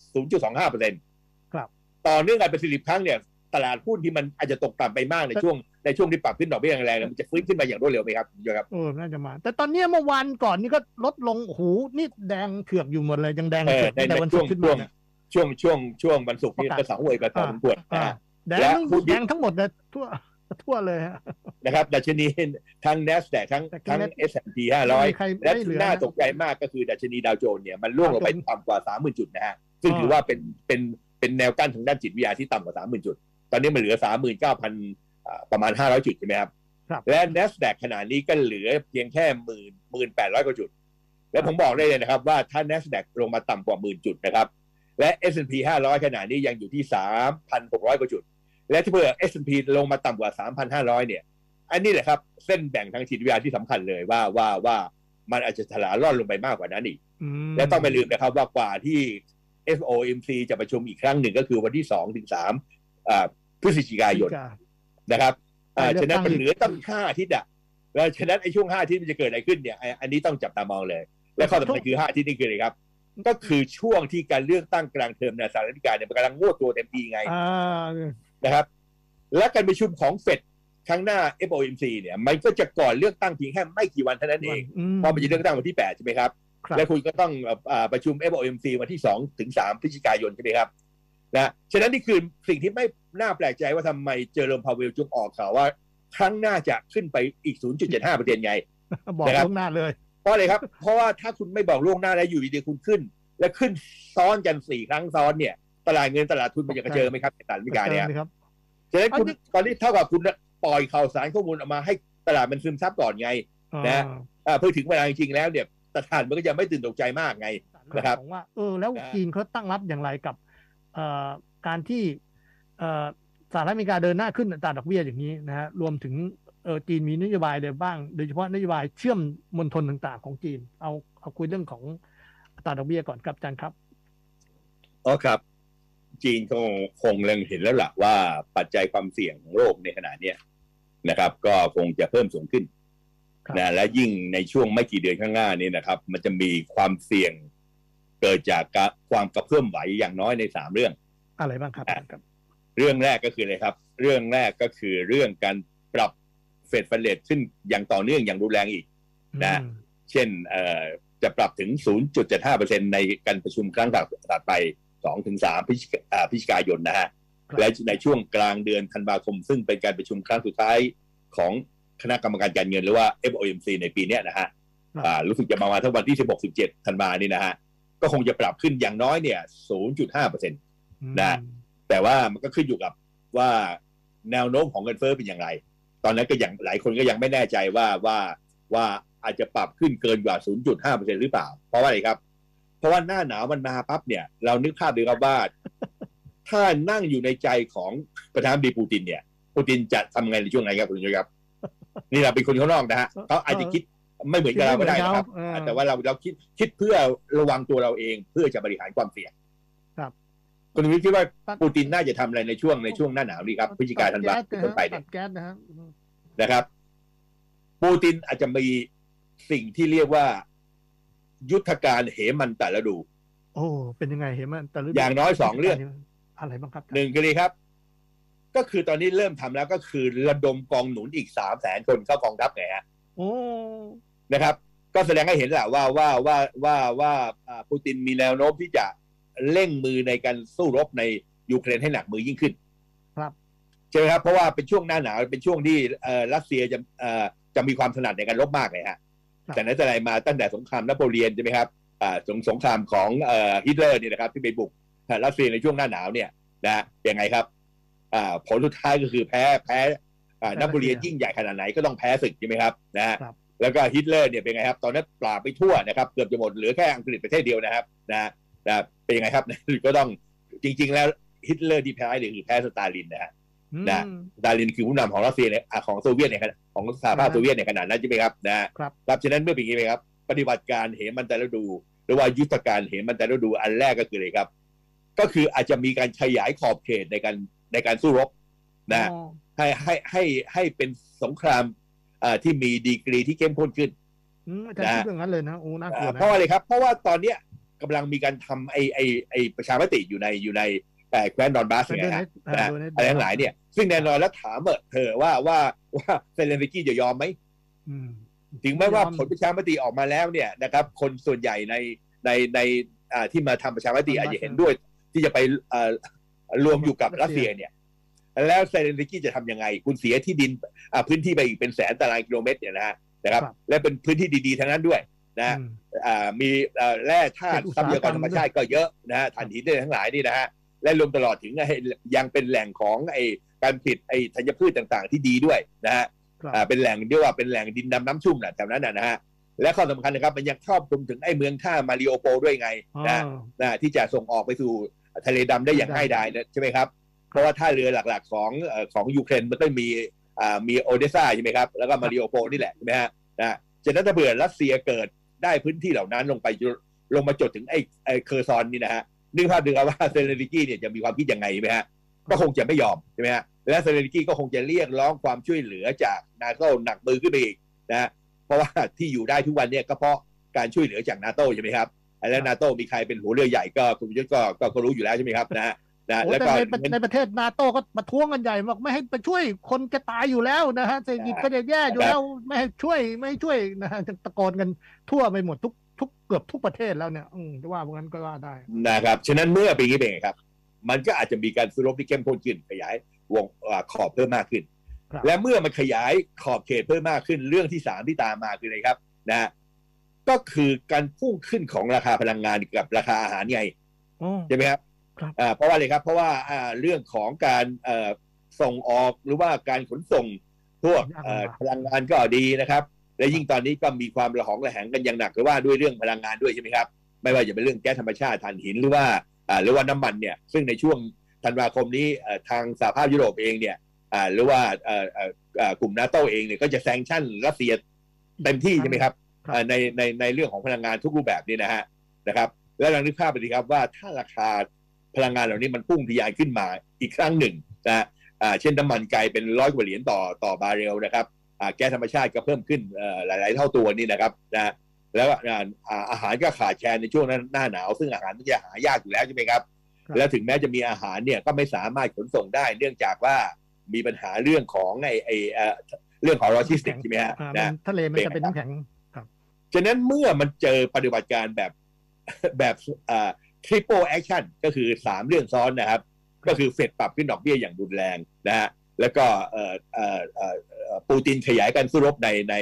0.25% ครับต่อเนื่องกันเป็น10 ครั้งเนี่ยตลาดหุ้นที่มันอาจจะตกต่ำไปมากในช่วงที่ปรับขึ้นดอกเบี้ยแรงๆมันจะฟื้นขึ้นมาอย่างรวดเร็วไหมครับครับน่าจะมาแต่ตอนนี้เมื่อวานก่อนนี่ก็ลดลงหูนี่แดงเถือกอยู่หมดเลยยังแดงเถือกในวันศุกร์ขึ้นมาช่วงวันศุกร์นี่ก็2 เวยก็2 ขวดแดงทั้งหมดเลยทั่วเลยนะครับดัชนีทั้ง NASDAQ ทั้ง S&P 500และที่น่าตกใจมากก็คือดัชนีดาวโจนส์เนี่ยมันร่วงลงไปต่ำกว่า 30,000 จุดนะฮะซึ่งถือว่าเป็นแนวกั้นทางด้านจิตวิทยาที่ต่ำกว่า 30,000 จุดตอนนี้มันเหลือ 39,000 ประมาณ500 จุดใช่ไหมครับและ NASDAQ ขณะนี้ก็เหลือเพียงแค่ 18,000 กว่าจุดแล้วผมบอกได้เลยนะครับว่าถ้า NASDAQ ลงมาต่ำกว่า 10,000 จุดนะครับและ S&P 500 ขณะนี้ยังอยู่ที่ 3,600 กว่าจุดและถ้าเผื่อ S&P ลงมาต่ำกว่า 3,500 เนี่ยอันนี้แหละครับเส้นแบ่งทางจิตวิทยาที่สำคัญเลยว่ามันอาจจะถลาล่อนลงไปมากกว่านั้นอีกและต้องไม่ลืมนะครับว่ากว่าที่ FOMC จะประชุมอีกครั้งหนึ่งก็คือวันที่2 ถึง 3พฤศจิกายนนะครับฉะนั้นมันเหลือตั้ง5 อาทิตย์แล้วฉะนั้นไอ้ช่วง5 อาทิตย์มันจะเกิดอะไรขึ้นเนี่ยอันนี้ต้องจับตามองเลยและข้อสำคัญคือ5 อาทิตย์นี่คืออะไรครับก็คือช่วงที่การเลือกตั้งกลางเทอมในสหรัฐอเมริกาเนี่ยมันกำลังงวดตัวเต็มทีไงนะครับและการประชุมของเฟดครั้งหน้า FOMC เนี่ยมันก็จะก่อนเลือกตั้งเพียงแค่ไม่กี่วันเท่านั้นเองเพราะมันจะเลือกตั้งวันที่8ใช่ไหมครับและคุณก็ต้องประชุม FOMC วันที่2 ถึง 3 พฤศจิกายนใช่ไหมครับนะฉะนั้นนี่คือสิ่งที่ไม่น่าแปลกใจว่าทำไมเจอร์โรมพาเวลจึงออกข่าวว่าครั้งหน้าจะขึ้นไปอีก 0.75% ไงบอกล่วงหน้าเลยเพราะอะไรครับเพราะว่าถ้าคุณไม่บอกล่วงหน้าแล้วอยู่ดีๆคุณขึ้นและขึ้นซ้อนกัน4 ครั้งซ้อนเนี่ยตลาดเงินตลาดทุนมันจะกระเจิงไหมครับในตลาดอเมริกาเนี่ยฉะนั้นคุณตอนนี้เท่ากับคุณปล่อยข่าวสารข้อมูลออกมาให้ตลาดมันซึมซับก่อนไงนะเพื่อถึงเวลาจริงๆแล้วเนี่ยตลาดมันก็จะไม่ตื่นตกใจมากไงนะครับว่าแล้วจีนเขาตั้งรับอย่างไรกับการที่สหรัฐอเมริกาเดินหน้าขึ้นอัตราดอกเบี้ยอย่างนี้นะฮะรวมถึงจีนมีนโยบายอะไรบ้างโดยเฉพาะนโยบายเชื่อมมณฑลต่างๆของจีนเอาคุยเรื่องของอัตราดอกเบี้ยก่อนครับอาจารย์ครับครับจีนคงเล็งเห็นแล้วล่ะว่าปัจจัยความเสี่ยงของโลกในขณะนี้นะครับก็คงจะเพิ่มสูงขึ้นนะและยิ่งในช่วงไม่กี่เดือนข้างหน้านี้นะครับมันจะมีความเสี่ยงเกิดจากความกระเพื่อมไหวอย่างน้อยใน3 เรื่องอะไรบ้างครับเรื่องแรกก็คืออะไรครับเรื่องแรกก็คือเรื่องการปรับเฟดฟันเรทขึ้นอย่างต่อเนื่องอย่างรุนแรงอีกนะเช่นจะปรับถึง 0.75% ในการประชุมครั้งถัดไป 2-3 พฤศจิกายนนะฮะและในช่วงกลางเดือนธันวาคมซึ่งเป็นการประชุมครั้งสุดท้ายของคณะกรรมการการเงินหรือว่า FOMC ในปีนี้นะฮะรู้สึกจะประมาณทั้งวันที่ 16-17 ธันวาคมนี้นะฮะก็คงจะปรับขึ้นอย่างน้อยเนี่ย 0.5% นะแต่ว่ามันก็ขึ้นอยู่กับว่าแนวโน้มของเงินเฟ้อเป็นอย่างไรตอนนั้นก็อย่างหลายคนก็ยังไม่แน่ใจว่าอาจจะปรับขึ้นเกินกว่า 0.5% หรือเปล่าเพราะว่าอะไรครับเพราะว่าหน้าหนาวมันมาปั๊บเนี่ยเรานึกภาพดูครับว่าถ้านั่งอยู่ในใจของประธานาธิบดีปูตินเนี่ยปูตินจะทำไงในช่วงไหนครับคุณผู้ชมครับนี่เราเป็นคนข้างนอกนะฮะเขาอาจจะคิดไม่เหมือนกับเราก็ได้นะครับแต่ว่าเราคิดเพื่อระวังตัวเราเองเพื่อจะบริหารความเสี่ยงครับคุณวิทย์คิดว่าปูตินน่าจะทำอะไรในช่วงหน้าหนาวนี้ครับพฤศจิกายนธันวาคมต้นไปเนี่ยนะครับปูตินอาจจะมีสิ่งที่เรียกว่ายุทธการเหมันตะฤดูเป็นยังไงเหมันตะฤดูอย่างน้อย2 เรื่องอะไรบ้างครับ 1คือครับก็คือตอนนี้เริ่มทำแล้วก็คือระดมกองหนุนอีก 300,000 คนเข้ากองทัพไงฮะนะครับก็แสดงให้เห็นแหละว่าปูตินมีแนวโน้มที่จะเร่งมือในการสู้รบในยูเครนให้หนักมือยิ่งขึ้นครับใช่ไหมครับเพราะว่าเป็นช่วงหน้าหนาวเป็นช่วงที่รัสเซียจะมีความถนัดในการรบมากเลยฮะแต่นั้นแต่ไรมาตั้งแต่สงครามนโปเลียนใช่ไหมครับสงครามของฮิตเลอร์นี่นะครับที่ไปบุกรัสเซียในช่วงหน้าหนาวเนี่ยนะยังไงครับผลสุดท้ายก็คือแพ้นโปเลียนยิ่งใหญ่ขนาดไหนก็ต้องแพ้ศึกใช่ไหมครับนะแล้วก็ฮิตเลอร์เนี่ยเป็นไงครับตอนนั้นปราบไปทั่วนะครับเกือบจะหมดเหลือแค่อังกฤษประเทศเดียวนะครับนะเป็นยังไงครับก็ต้องจริงๆแล้วฮิตเลอร์ที่แพ้เนี่ยคือแพ้สตาลินนะฮะสตาลินคือผู้นำของรัสเซียของโซเวียตเนี่ยของสหภาพโซเวียตในขณะนั้นใช่ไหมครับนะครับฉะนั้นเมื่อเป็นอย่างนี้ครับปฏิบัติการเหมันตะฤดูหรือว่ายุทธการเหมันตะฤดูอันแรกก็คืออะไรครับก็คืออาจจะมีการขยายขอบเขตในการสู้รบนะให้เป็นสงครามที่มีดีกรีที่เข้มข้นขึ้นอาจารย์คิดอย่างนั้นเลยนะน่ากลัวนะเพราะอะไรครับเพราะว่าตอนเนี้ยกำลังมีการทำไอประชามติอยู่ในแคว้นดอนบาสไงฮะอะไรทั้งหลายเนี่ยซึ่งแน่นอนแล้วถามเธอว่าเซเลนสกี้จะยอมไหมถึงแม้ว่าผลประชามติออกมาแล้วเนี่ยนะครับคนส่วนใหญ่ในที่มาทำประชามติอาจจะเห็นด้วยที่จะไปรวมอยู่กับรัสเซียเนี่ยแล้วเซเลนสกี้จะทำยังไงคุณเสียที่ดินพื้นที่ไปอีกเป็น100,000 ตารางกิโลเมตรเนี่ยนะครับและเป็นพื้นที่ดีๆทั้งนั้นด้วยนะมีแร่ธาตุทรัพยากรธรรมชาติก็เยอะนะฮะถ่านหินได้ทั้งหลายนี่นะฮะและรวมตลอดถึงยังเป็นแหล่งของการผลิตธัญพืชต่างๆที่ดีด้วยนะฮะเป็นแหล่งเรียกว่าเป็นแหล่งดินดำน้ำชุ่มแถวนั้นนะฮะและข้อสำคัญนะครับมันยังครอบคลุมถึงเมืองท่ามาริโอโปลด้วยไงนะที่จะส่งออกไปสู่ทะเลดำได้อย่างง่ายดายใช่ไหมครับเพราะว่าท่าเรือหลักๆของยูเครนมันก็มีโอเดซ่าใช่ไหมครับแล้วก็มาริโอโปลนี่แหละใช่ไหมฮะฉะนั้นถ้าเผื่อรัสเซียเกิดได้พื้นที่เหล่านั้นลงมาจดถึงเคอร์ซอนนี่นะฮะนึกภาพดูครับว่าเซเลนสกี้เนี่ยจะมีความคิดยังไงไหมฮะก็คงจะไม่ยอมใช่ไหมฮะและเซเลนสกี้ก็คงจะเรียกร้องความช่วยเหลือจากนาโต้หนักมือขึ้นไปอีกนะเพราะว่าที่อยู่ได้ทุกวันเนี่ยก็เพราะการช่วยเหลือจากนาโต้ใช่ไหมครับและนาโต้มีใครเป็นหัวเรือใหญ่ก็คุณยุทธก็รู้อยู่แล้วใช่ไหมครับนะแล้วก็ในประเทศนาโต้ก็ประท้วงกันใหญ่บอกไม่ให้ไปช่วยคนจะตายอยู่แล้วนะฮะเศรษฐกิจก็จะแย่อยู่แล้วไม่ให้ช่วยนะฮะตะโกนกันทั่วไปหมดทุกเกือบทุกประเทศแล้วเนี่ยจะว่าพวกนั้นก็ว่าได้นะครับฉะนั้นเมื่อปีนี้เป็นไงครับมันก็อาจจะมีการซื้อรบที่เข้มข้นขึ้นขยายวงขอบเพิ่มมากขึ้นและเมื่อมันขยายขอบเขตเพิ่มมากขึ้นเรื่องที่3ที่ตามมาคืออะไรครับนะก็คือการพุ่งขึ้นของราคาพลังงานกับราคาอาหารไงใช่ไหมครับเพราะว่าอะไรครับเพราะว่าเรื่องของการส่งออกหรือว่าการขนส่งพวกพลังงานก็ดีนะครับและยิ่งตอนนี้ก็มีความระหองระแหงกันอย่างหนักเลยว่าด้วยเรื่องพลังงานด้วยใช่ไหมครับไม่ว่าจะเป็นเรื่องแก๊สธรรมชาติถ่านหินหรือว่าน้ำมันเนี่ยซึ่งในช่วงธันวาคมนี้ทางสหภาพยุโรปเองเนี่ยหรือว่ากลุ่มนาโต้เองเนี่ยก็จะแซงชั่นรัสเซียเต็มที่ใช่ไหมครับในเรื่องของพลังงานทุกรูปแบบนี่นะครับแล้วลองนึกภาพไปดีครับว่าถ้าราคาพลังงานเหล่านี้มันพุ่งทะยานขึ้นมาอีกครั้งหนึ่งนะเช่นน้ำมันกลายเป็น100 กว่าเหรียญต่อบาร์เรลนะครับแก๊สธรรมชาติก็เพิ่มขึ้นหลายๆเท่าตัวนี่นะครับนะแล้วอาหารก็ขาดแคลนในช่วงหน้าหนาวซึ่งอาหารมันจะหายากอยู่แล้วใช่ไหมครับแล้วถึงแม้จะมีอาหารเนี่ยก็ไม่สามารถขนส่งได้เนื่องจากว่ามีปัญหาเรื่องของเรื่องของโลจิสติกใช่ไหมฮะทะเลมันจะเป็นน้ำแข็งครับฉะนั้นเมื่อมันเจอปฏิบัติการแบบtriple action ก็คือ3เรื่องซ้อนนะครับก็คือเฟดปรับขึ้นดอกเบี้ยอย่างรุนแรงนะฮะแล้วก็ปูตินขยายการสู้รบ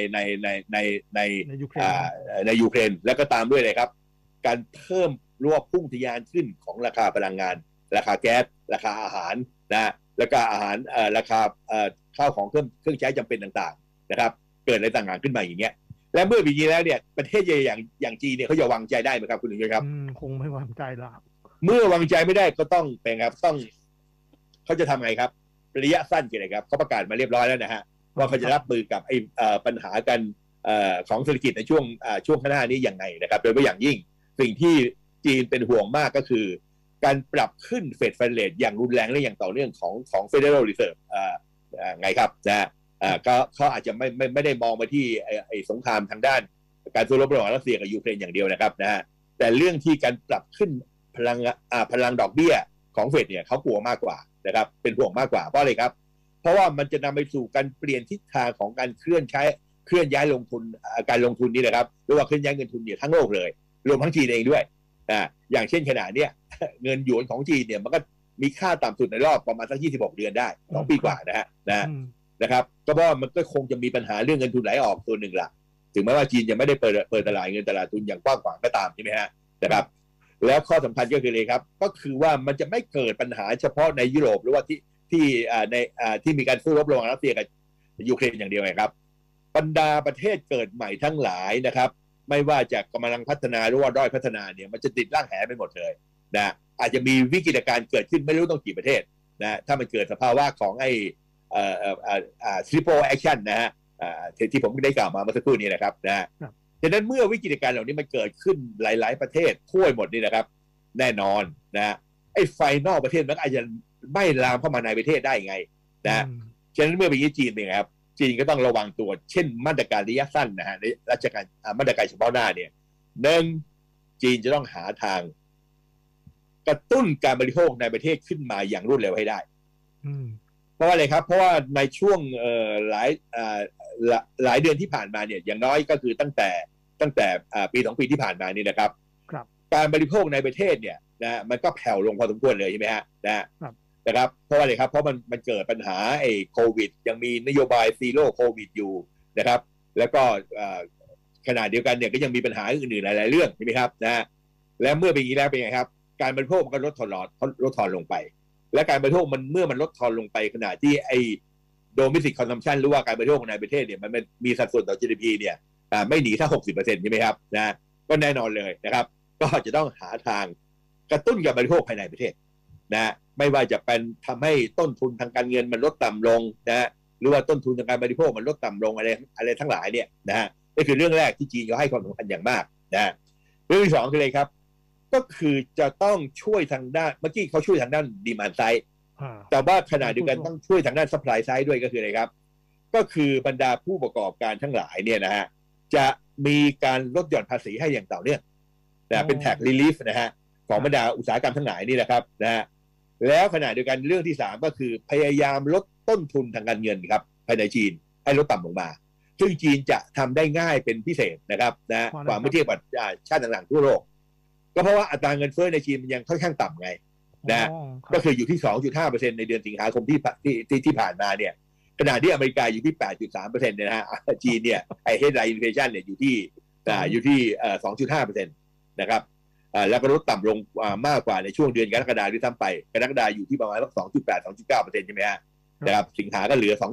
ในยูเครนแล้วก็ตามด้วยเลยครับการเพิ่มรวบพุ่งทะยานขึ้นของราคาพลังงานราคาแก๊สราคาอาหารนะแล้วก็อาหารราคาข้าวของเครื่องใช้จำเป็นต่างๆนะครับเกิดอะไรต่างๆขึ้นมาอย่างเงี้ยและเมื่อปีนี้แล้วเนี่ยประเทศใหญ่อย่างจีนเนี่ยเขาจะวางใจได้ไหมครับคุณหนุ่มครับคงไม่วางใจหรอกเมื่อวางใจไม่ได้ก็ต้องเป็นครับต้องเขาจะทำไงครับระยะสั้นกันเลยครับเขาประกาศมาเรียบร้อยแล้วนะฮะว่าเขาจะรับมือกับปัญหากันของเศรษฐกิจในช่วงข้างหน้านี้อย่างไรนะครับโดยเฉพาะอย่างยิ่งสิ่งที่จีนเป็นห่วงมากก็คือการปรับขึ้นเฟดฟันเรทอย่างรุนแรงและอย่างต่อเนื่องของ Federal Reserve ไงครับนะก็เขาอาจจะไม่ได้มองมาที่สงครามทางด้านการสู้รบระหว่างรัสเซียกับยูเครนอย่างเดียวนะครับนะฮะแต่เรื่องที่การปรับขึ้นพลังดอกเบี้ยของเฟดเนี่ยเขากลัวมากกว่านะครับเป็นห่วงมากกว่าเพราะอะไรครับเพราะว่ามันจะนำไปสู่การเปลี่ยนทิศทางของการเคลื่อนย้ายลงทุนการลงทุนนี่นะครับหรือว่าเคลื่อนย้ายเงินทุนเนี่ยทั้งโลกเลยรวมทั้งจีนเองด้วยอย่างเช่นขณะเนี้ยเงินหยวนของจีนเนี่ยมันก็มีค่าต่ำสุดในรอบประมาณสัก26 เดือนได้2 ปีกว่านะครับก็เพราะมันก็คงจะมีปัญหาเรื่องเงินทุนไหลออกตัวหนึ่งละถึงแม้ว่าจีนจะไม่ได้เปิดตลาดเงินตลาดทุนอย่างกว้างขวางก็ตามใช่ไหมฮะนะครับแล้วข้อสำคัญก็คือเลยครับก็คือว่ามันจะไม่เกิดปัญหาเฉพาะในยุโรปหรือว่าที่มีการสู้รบระหว่างรัสเซียกับยูเครนอย่างเดียวครับบรรดาประเทศเกิดใหม่ทั้งหลายนะครับไม่ว่าจะกำลังพัฒนาหรือว่าด้อยพัฒนาเนี่ยมันจะติดร่างแหไปหมดเลยนะอาจจะมีวิกฤตการณ์เกิดขึ้นไม่รู้ต้องกี่ประเทศนะถ้ามันเกิดสภาวะของtriple action นะฮะที่ผมได้กล่าวมาเมื่อสักครู่นี้นะครับนะดังนั้นเมื่อวิกฤตการณ์เหล่านี้มันเกิดขึ้นหลายๆประเทศทั่วหมดนี่นะครับแน่นอนนะไอ้ไฟนอกประเทศมันอาจจะไม่ลามเข้ามาในประเทศได้ไงนะฉะนั้นเมื่อเป็นอย่างนี้จีนเนี่ยครับจีนก็ต้องระวังตัวเช่นมาตรการระยะสั้นนะฮะในราชการมาตรการเฉพาะหน้าเนี่ยจีนจะต้องหาทางกระตุ้นการบริโภคในประเทศขึ้นมาอย่างรวดเร็วให้ได้เพราะว่าอะไรครับเพราะว่าในช่วงหลายเดือนที่ผ่านมาเนี่ยอย่างน้อยก็คือตั้งแต่ปี2 ปีที่ผ่านมานี่นะครับการบริโภคในประเทศเนี่ยนะมันก็แผ่วลงพอสมควรเลยใช่ไหมฮะนะครับเพราะว่าอะไรครับเพราะมันเกิดปัญหาโควิดยังมีนโยบายซีโร่โควิดอยู่นะครับแล้วก็ขณะเดียวกันเนี่ยก็ยังมีปัญหาอื่นๆหลายๆเรื่องใช่ไหมครับนะและเมื่อเป็นอย่างนี้แล้วเป็นไงครับการบริโภคมันก็ลดทอนลงไปและการบริโภคมันเมื่อมันลดทอนลงไปขณะที่domestic consumption หรือว่าการบริโภคในประเทศเนี่ยมันมีสัดส่วนต่อ GDP เนี่ยไม่หนีถ้า 60% ใช่ไหมครับนะก็แน่นอนเลยนะครับก็จะต้องหาทางกระตุ้นการบริโภคภายในประเทศนะไม่ว่าจะเป็นทำให้ต้นทุนทางการเงินมันลดต่ำลงนะหรือว่าต้นทุนทางการบริโภคมันลดต่ำลงอะไรทั้งหลายเนี่ยนะฮะนี่คือเรื่องแรกที่จีนเขาให้ความสำคัญอย่างมากนะเรื่องที่2คืออะไรครับก็คือจะต้องช่วยทางด้านเมื่อกี้เขาช่วยทางด้านดีมานด์ไซด์แต่ว่าขณะเดียวกันต้องช่วยทางด้านซัพพลายไซด์ด้วยก็คืออะไรครับก็คือบรรดาผู้ประกอบการทั้งหลายเนี่ยนะฮะจะมีการลดหย่อนภาษีให้อย่างต่อเนื่องนะเป็นแท็กรีลีฟนะฮะของบรรดาอุตสาหกรรมทั้งหลายนี่แหละครับนะฮะแล้วขณะเดียวกันเรื่องที่3ก็คือพยายามลดต้นทุนทางการเงินครับภายในจีนให้ลดต่ำลงมาซึ่งจีนจะทำได้ง่ายเป็นพิเศษนะครับนะกว่าเมื่อเทียบกับชาติต่างๆทั่วโลกก็เพราะว่าอัตราเงินเฟ้อในจีนมันยังค่อนข้างต่ำไงนะก็คืออยู่ที่ 2.5% ในเดือนสิงหาคมที่ผ่านมาเนี่ยขณะที่อเมริกาอยู่ที่ 8.3% เนี่ยนะฮะจีนเนี่ยไอ้ headline inflation เนี่ยอยู่ที่ 2.5% นะครับแล้วก็ลดต่ำลงมากกว่าในช่วงเดือนกรกฎาคมที่ทำไปกรกฎาคมอยู่ที่ประมาณ 2.8-2.9% ใช่ไหมฮะนะครับสิงหาก็เหลือ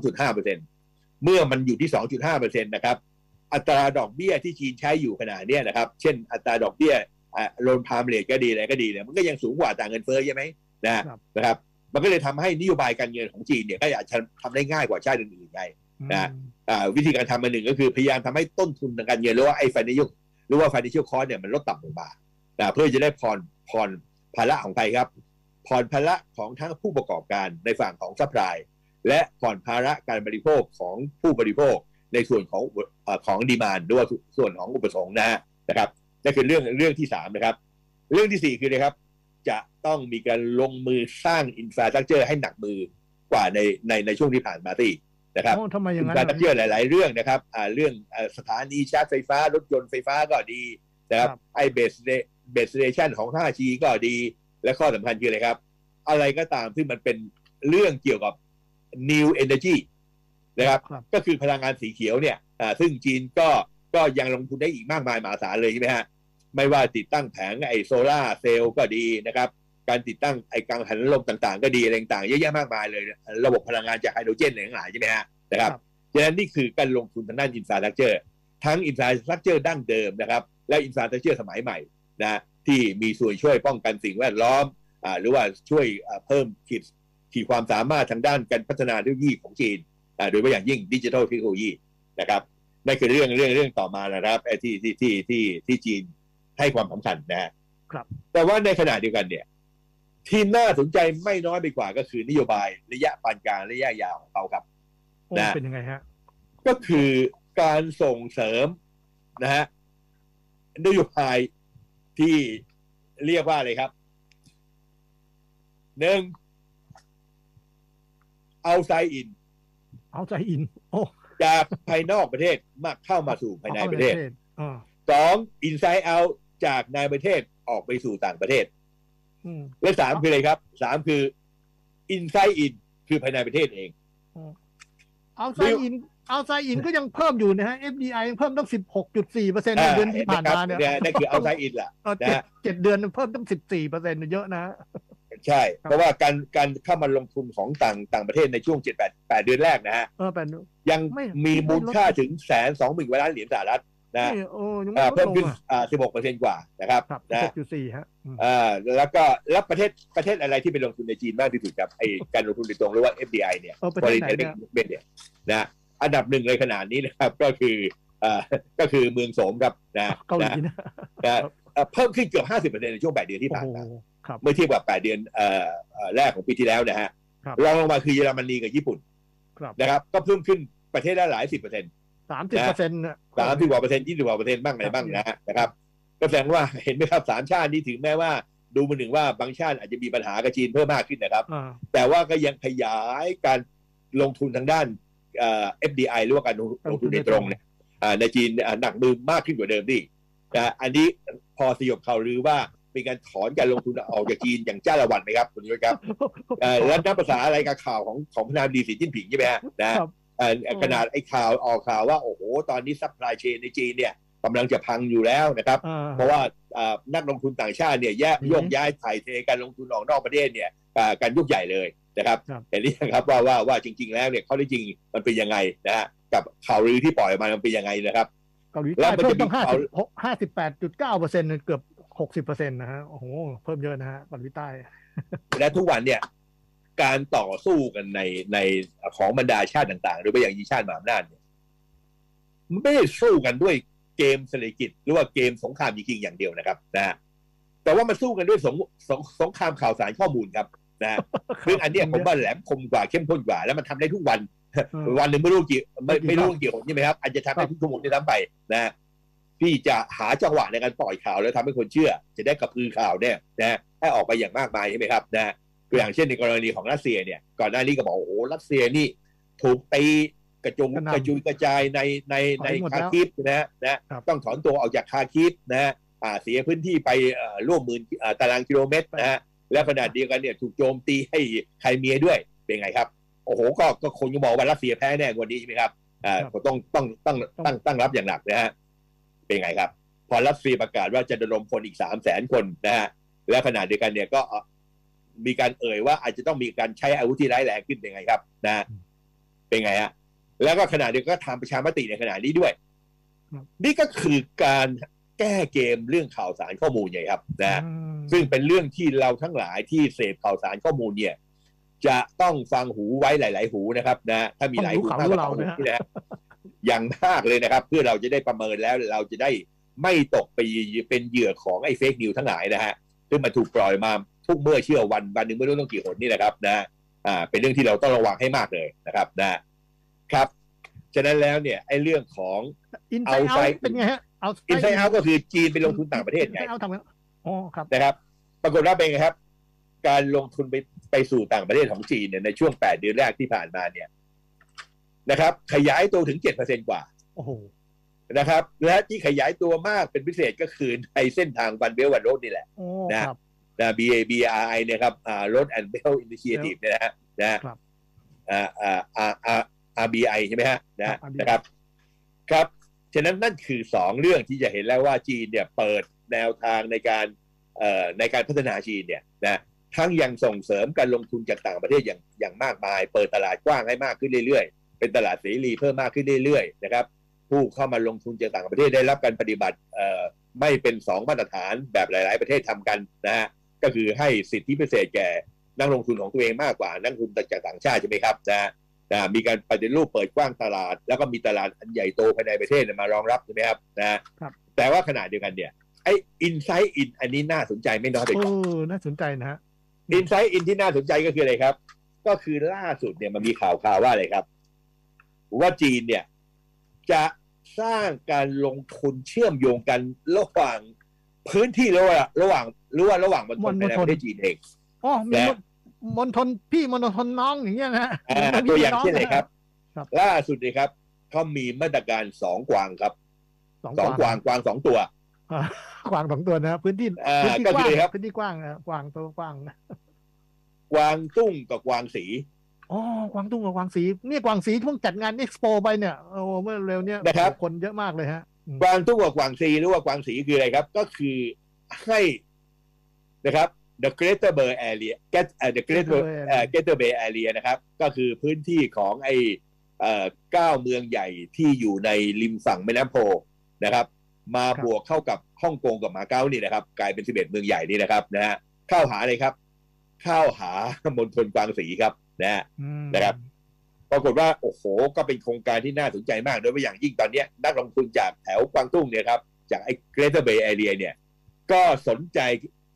2.5% เมื่อมันอยู่ที่ 2.5% นะครับอัตราดอกเบี้ยที่จีนใช้อยู่ขณะนี้นะครับเช่นอัตราดอกเบี้ยโลนพามเรทก็ดีอะไรก็ดีเนี่ยมันก็ยังสูงกว่าต่างเงินเฟ้อใช่ไหมนะครับมันก็เลยทำให้นโยบายการเงินของจีนเนี่ยก็อาจจะทำได้ง่ายกว่าชาติอื่นๆไงนะวิธีการทำมาหนึ่งก็คือพยายามทำให้ต้นทุนทางการเงินหรือว่าไอ้ financial cost เนี่ยมันลดต่ำลงมาเพื่อจะได้ผ่อนภาระของใครครับผ่อนภาระของทั้งผู้ประกอบการในฝั่งของซัพพลายและผ่อนภาระการบริโภคของผู้บริโภคในส่วนของดีมานด์ด้วยส่วนของอุปสงค์นะครับนั่นคือเรื่องที่3นะครับเรื่องที่4คือนะครับจะต้องมีการลงมือสร้างอินฟราสตรัคเจอร์ให้หนักมือกว่าในช่วงที่ผ่านมาที่นะครับทำไมอย่างนั้นอินฟราสตรัคเจอร์หลายๆเรื่องนะครับเรื่องสถานีชาร์จไฟฟ้ารถยนต์ไฟฟ้าก็ดีนะครับไอ้เบสสเตชันของ 5G ก็ดีและข้อสำคัญคืออะไรครับอะไรก็ตามที่มันเป็นเรื่องเกี่ยวกับ New Energy นะครับก็คือพลังงานสีเขียวเนี่ยซึ่งจีนก็ยังลงทุนได้อีกมากมายมหาศาลเลยใช่ไหมฮะไม่ว่าติดตั้งแผงไอ้โซล่าเซลล์ก็ดีนะครับการติดตั้งไอ้กังหันลมต่างๆก็ดีอะไรต่างๆเยอะแยะมากมายเลยระบบพลังงานจากไฮโดรเจนอะไรทั้งหลายใช่ไหมฮะนะครับฉะนั้นนี่คือการลงทุนทางด้านอินฟราสตรัคเจอร์ทั้งอินฟราสตรัคเจอร์ดั้งเดิมนะครับและอินฟราสตรัคเจอร์สมัยใหม่นะที่มีส่วนช่วยป้องกันสิ่งแวดล้อมหรือว่าช่วยเพิ่มขีดความสามารถทางด้านการพัฒนาเทคโนโลยีของจีนโดยเฉพาะอย่างยิ่งดิจิทัลเทคโนโลยีนะครับนั่นคือเรื่องต่อมานะครับที่จีนให้ความสำคัญนะครับแต่ว่าในขณะเดียวกันเนี่ยที่น่าสนใจไม่น้อยไปกว่าก็คือนโยบายระยะปานกลางระยะยาวของเขาครับนะเป็นยังไงฮะก็คือการส่งเสริมนะฮะนโยบายที่เรียกว่าอะไรครับ1 outside in โอ้จากภายนอกประเทศมาเข้ามาสู่ภายในประเทศ2 inside out จากในประเทศออกไปสู่ต่างประเทศและ3คืออะไรครับ3คือ inside in คือภายในประเทศเอง outside in ก็ยังเพิ่มอยู่นะฮะ FDI ยังเพิ่มตั้ง 16.4% ในเดือนที่ผ่านมาเนี่ยนั่นคือ outside in ล่ะ 7 เดือนเพิ่มตั้ง 14% เยอะนะใช่เพราะว่าการเข้ามาลงทุนของต่างประเทศในช่วง 7-8 เดือนแรกนะฮะยังมีมูลค่าถึง120,000 กว่าล้านเหรียญสหรัฐนะเพิ่มขึ้น16% กว่านะครับนะ 16.4 ฮะแล้วประเทศอะไรที่ไปลงทุนในจีนมากที่สุดครับไอ้การลงทุนโดยตรงหรือว่า FDI เนี่ย Foreign Direct Investment เนี่ยนะอันดับ1เลยขนาดนี้นะครับก็คือเมืองโสมครับนะเพิ่มขึ้นเกือบ 50% ในช่วง8 เดือนที่ผ่านมาเมื่อเทียบกับ8 เดือนแรกของปีที่แล้วนะฮะรองลงมาคือเยอรมนีกับญี่ปุ่นนะครับก็เพิ่มขึ้นประเทศละหลาย10% 30% นะ30 กว่า%, 20 กว่า%บ้างอะไรบ้างนะครับก็แสดงว่าเห็นไหมครับ3 ชาตินี้ถึงแม้ว่าดูมาหนึ่งว่าบางชาติอาจจะมีปัญหากับจีนเพิ่มมากขึ้นนะครับแต่ว่าก็ยังขยายการลงทุนทางด้านFDI หรือว่าการลงทุนโดยตรงเนี่ยในจีนหนักมือมากขึ้นกว่าเดิมดิอันนี้พอสยบข่าวลือว่าเป็นการถอนการลงทุนออกจากจีนอย่างจ้าละวันไหมครับคุณยุ้ยครับแล้วนับภาษาอะไรกับข่าวของประธานาธิบดีสีจิ้นผิงใช่ไหมฮะนะขนาดไอ้ข่าวออกข่าวว่าโอ้โหตอนนี้ซัพพลายเชนในจีนเนี่ยกำลังจะพังอยู่แล้วนะครับเพราะว่านักลงทุนต่างชาติเนี่ยโยกย้ายถ่ายเทการลงทุนออกนอกประเทศเนี่ยการยุกใหญ่เลยนะครับแต่นี่ครับว่าจริงๆแล้วเนี่ยเขาได้จริงมันเป็นยังไงนะฮะกับข่าวลือที่ปล่อยมามันเป็นยังไงนะครับเกาหลีใต้เพิ่มตั้ง58.9% เกือบ60% นะฮะโอ้โหเพิ่มเยอะนะฮะเกาหลีใต้และทุกวันเนี่ยการต่อสู้กันในของบรรดาชาติต่างๆหรือว่าอย่างชาติมหาอำนาจเนี่ยไม่ได้สู้กันด้วยเกมเศรษฐกิจหรือว่าเกมสงครามจริงๆอย่างเดียวนะครับนะแต่ว่ามันสู้กันด้วยสงครามข่าวสารข้อมูลครับนะซึ่งอันนี้ผมว่าแหลมคมกว่าเข้มข้นกว่าแล้วมันทำได้ทุกวันวันหนึ่งไม่รู้กี่ใช่ไหมครับอาจจะทำได้ทุกชั่วโมงที่ทำไปนะที่จะหาจังหวะในการปล่อยข่าวแล้วทำให้คนเชื่อจะได้กระพือข่าวเนี่ยนะให้ออกไปอย่างมากมายใช่ไหมครับนะตัวอย่างเช่นในกรณีของรัสเซียเนี่ยก่อนหน้านี้ก็บอกโอ้โหรัสเซียนี่ถูกตีกระจุยกระจายในคาคิฟนะต้องถอนตัวออกจากคาคิฟนะเสียพื้นที่ไปร่วม10,000 ตารางกิโลเมตรนะฮะแล้วขนาดเดียวกันเนี่ยถูกโจมตีให้ไครเมียด้วยเป็นไงครับโอ้โหก็คนก็บอกว่ารัสเซียแพ้แน่กว่านี้ใช่ไหมครับก็ต้องรับอย่างหนักนะฮะเป็นไงครับพอรัสเซียประกาศว่าจะระดมคนอีก300,000 คนนะฮะแล้วขนาดเดียวกันเนี่ยก็มีการเอ่ยว่าอาจจะต้องมีการใช้อาวุธที่ร้ายแรงขึ้นเป็นไงครับนะเป็นไงฮะแล้วก็ขณะเดียวกันก็ทำประชามติในขณะนี้ด้วยนี่ก็คือการแก้เกมเรื่องข่าวสารข้อมูลไงครับนะซึ่งเป็นเรื่องที่เราทั้งหลายที่เสพข่าวสารข้อมูลเนี่ยจะต้องฟังหูไว้หลายๆหูนะครับนะถ้ามีหลายหูมากกว่าหูนี่นะอย่างมากเลยนะครับเพื่อเราจะได้ประเมินแล้วเราจะได้ไม่ตกไปเป็นเหยื่อของไอ้เฟกนิวทั้งหลายนะฮะซึ่งมันถูกปล่อยมาทุกเมื่อเชื่อวันหนึ่งไม่รู้ต้องกี่หนนี่นะครับนะเป็นเรื่องที่เราต้องระวังให้มากเลยนะครับนะครับฉะนั้นแล้วเนี่ยไอ้เรื่องของเอาไซด์เป็นไงฮะอินไซด์เอาก็คือจีนไปลงทุนต่างประเทศไงอ๋อครับนะครับปรากฏว่าเป็นไงครับการลงทุนไปสู่ต่างประเทศของจีนเนี่ยในช่วง8 เดือนแรกที่ผ่านมาเนี่ยนะครับขยายตัวถึง 7% กว่าโอ้โหนะครับและที่ขยายตัวมากเป็นพิเศษก็คือในเส้นทางวันเบลวันโรดนี่แหละนะBRI เนี่ยครับRoad and Belt Initiative เนี่ยนะครับRBI ใช่ไหมฮะนะครับครับฉะนั้นนั่นคือ2 เรื่องที่จะเห็นแล้วว่าจีนเนี่ยเปิดแนวทางในการพัฒนาจีนเนี่ยนะทั้งยังส่งเสริมการลงทุนจากต่างประเทศอย่างมากมายเปิดตลาดกว้างให้มากขึ้นเรื่อยๆเป็นตลาดเสรีเพิ่มมากขึ้นเรื่อยๆนะครับผู้เข้ามาลงทุนจากต่างประเทศได้รับการปฏิบัติไม่เป็น2 มาตรฐานแบบหลายๆประเทศทำกันนะฮะก็คือให้สิทธิพิเศษแก่นักลงทุนของตัวเองมากกว่านักลงทุนจากต่างชาติใช่ไหมครับนะมีการปฏิรูปเปิดกว้างตลาดแล้วก็มีตลาดอันใหญ่โตภายในประเทศมารองรับใช่ไหมครับนะครับแต่ว่าขณะเดียวกันเนี่ยไอ้อินไซต์อินอันนี้น่าสนใจไม่น้อยไปกว่าน่าสนใจนะฮะอินไซต์อินที่น่าสนใจก็คืออะไรครับก็คือล่าสุดเนี่ยมันมีข่าวว่าอะไรครับว่าจีนเนี่ยจะสร้างการลงทุนเชื่อมโยงกันระหว่างพื้นที่ระหว่างมณฑลในประเทศจีนเองอ๋อมีมณฑลพี่มณฑลน้องอย่างเงี้ยนะตัวอย่างเช่นเลยครับล่าสุดเลยครับเขามีมาตรการ2 กวางครับ2 กวาง2 ตัวกวาง2 ตัวนะพื้นที่กว้างพื้นที่กว้างนะกวางตัวกว้างกวางตุ้งกับกวางสีอ๋อกวางตุ้งกับกวางสีเนี่ยกวางสีเพิ่งจัดงานเอ็กซ์โปไปเนี่ยเมื่อเร็วเนี่ยคนเยอะมากเลยฮะกวางตุ้งกับกวางสีหรือว่ากวางสีคืออะไรครับก็คือให้นะครับ the Greater Bay Area the Greater Bay Area นะครับก็คือพื้นที่ของไอ้9 เมืองใหญ่ที่อยู่ในริมฝั่งแม่น้ำโพนะครับมาบวกเข้ากับฮ่องกงกับมาเก๊านี่นะครับกลายเป็น11 เมืองใหญ่นี่นะครับนะฮะเข้าหาอะไรครับเข้าหามณฑลกวางสีครับนะครับปรากฏว่าโอ้โหก็เป็นโครงการที่น่าสนใจมากโดยเฉพาะอย่างยิ่งตอนนี้นักลงทุนจากแถวกวางตุ้งเนี่ยครับจากไอ้ Greater Bay Area เนี่ยก็สนใจ